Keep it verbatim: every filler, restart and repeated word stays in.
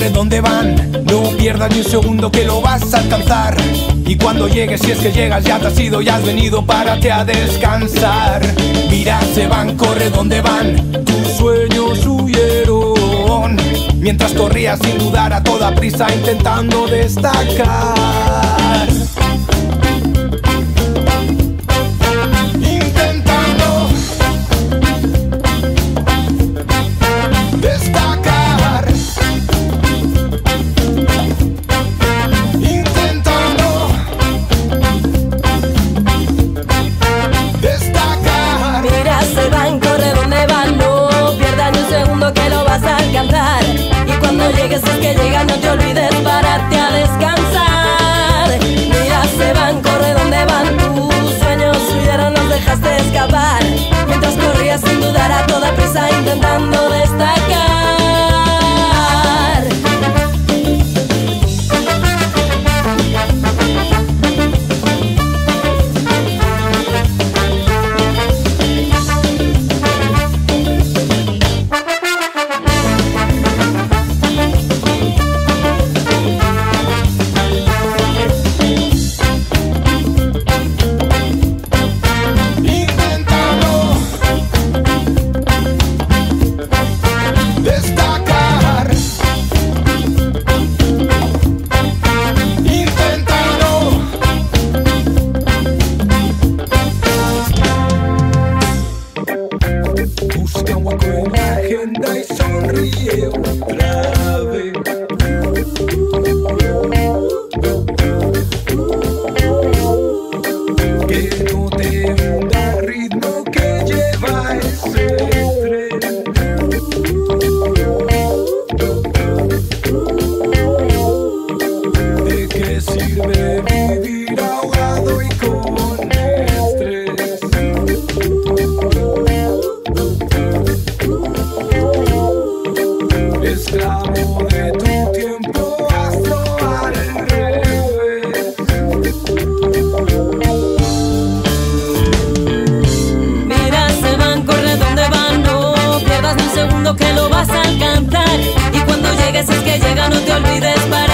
corre donde van, no pierdas ni un segundo que lo vas a alcanzar. Y cuando llegues, si es que llegas, ya te has ido, ya has venido, párate a descansar. Mira, se van, corre donde van, tus sueños huyeron mientras corrías sin dudar a toda prisa intentando destacar. Intentando destacar. Intentando destacar. Mira, se van, corre donde van, no pierdas ni un segundo que lo vas a alcanzar. Y cuando llegues, es que llegas, no te olvides, párate a descansar. Mira, se van, corre donde van, tus sueños huyeron, los dejaste escapar mientras corrías sin dudar a toda prisa intentando destacar. Busca un hueco en la agenda y sonríe otra vez. Que no te hunda el ritmo que lleva ese tren. ¿De qué sirve vivir ahogado y con estrés? Esclavo de tu tiempo, hazlo al revés. Mira, se van, corre donde van, no pierdas ni un segundo que lo vas a alcanzar. Y cuando llegues, es que llega, no te olvides, para